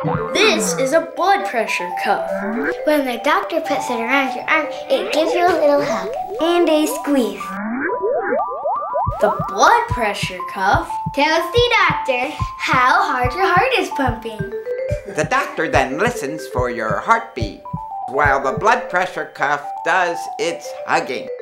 This is a blood pressure cuff. When the doctor puts it around your arm, it gives you a little hug and a squeeze. The blood pressure cuff Tells the doctor how hard your heart is pumping. The doctor then listens for your heartbeat, while the blood pressure cuff does its hugging.